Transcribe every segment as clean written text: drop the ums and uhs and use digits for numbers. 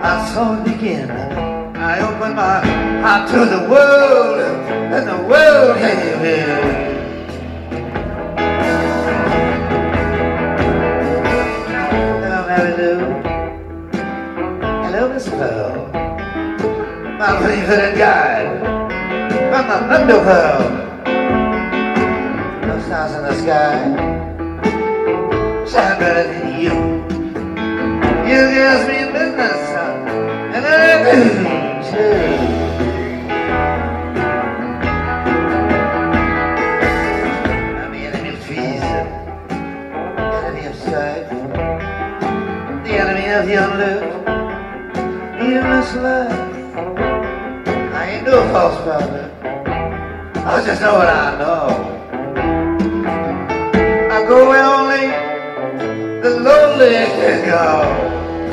I saw it begin. I opened my heart to the world, and the world came in. Hello, Mary Lou. Hello, Miss Pearl. My pretty-footed guide from the underworld. No stars in the sky shine better than you. You gives me business, and I do too. I'm the enemy of treason, the enemy of strife, the enemy of the unlooked. You must love. I ain't no false prophet. I just know what I know. I go where only the lonely can go.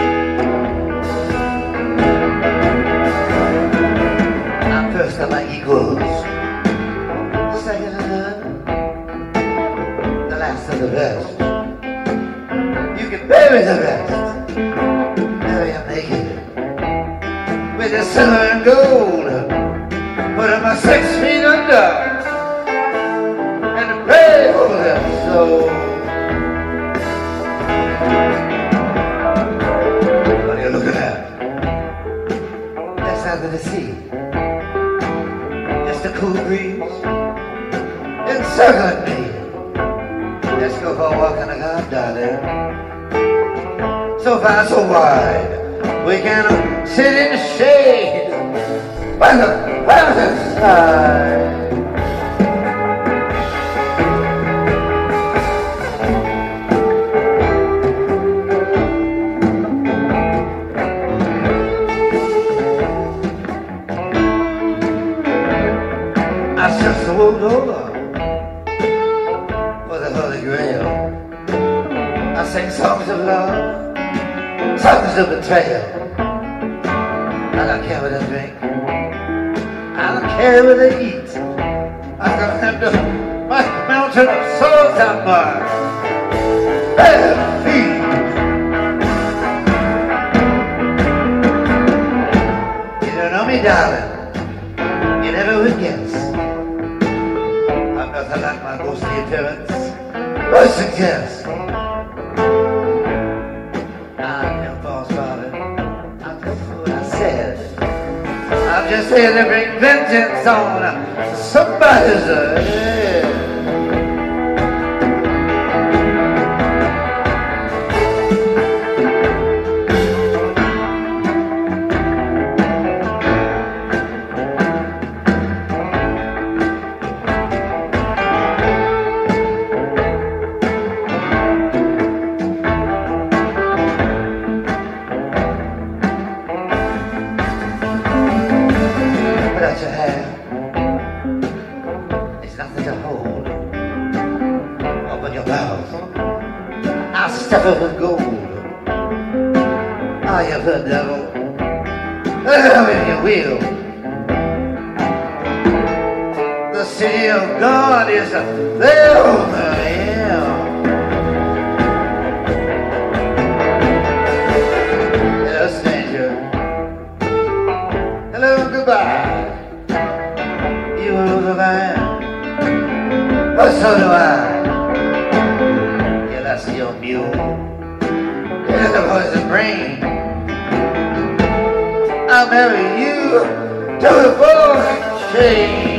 I'm first of my equals, second of none, the last of the best. You can bury the rest, bury them naked with the silver and gold, put them 6 feet under, and pray for their soul. What are you looking at? That's out of the sea. Just a cool breeze encircling me. Let's go for a walk in the garden, darling. So far, so wide. We can sit in the shade by the fountain side. I searched the world over for the Holy Grail. I sing songs of love, songs of betrayal. I don't care what they drink, I don't care what they eat. I can handle my mountain of souls on my bare feet. You don't know me, darling, you never would guess. I'm nothing like my ghostly appearance would suggest. I'm just here to bring vengeance on somebody's head. Stuff it with gold. Ah, you the devil. If you will. The city of God is there over here. Hello, stranger. Hello, goodbye. You are the man. But so do I. Your mule, it is the poison brain. I'll marry you to the ball and chain.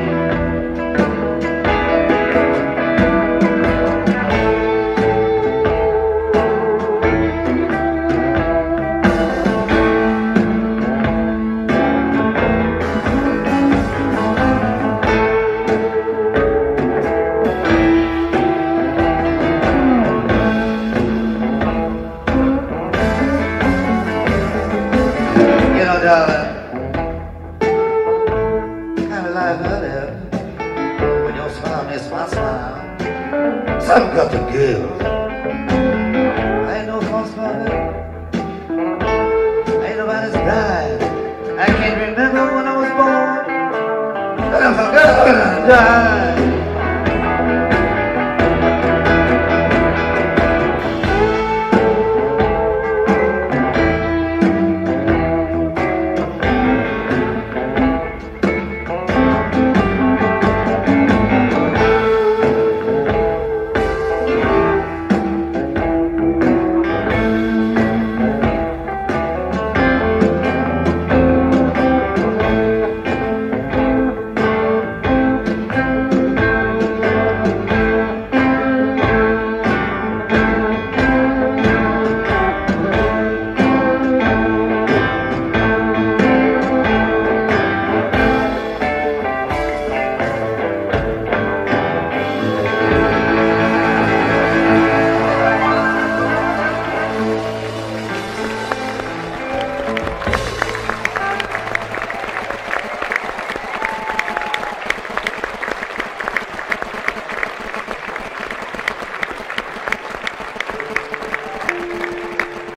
I've got to give. I ain't no false prophet. I ain't nobody's bride. I can't remember when I was born, but I forgot when I died.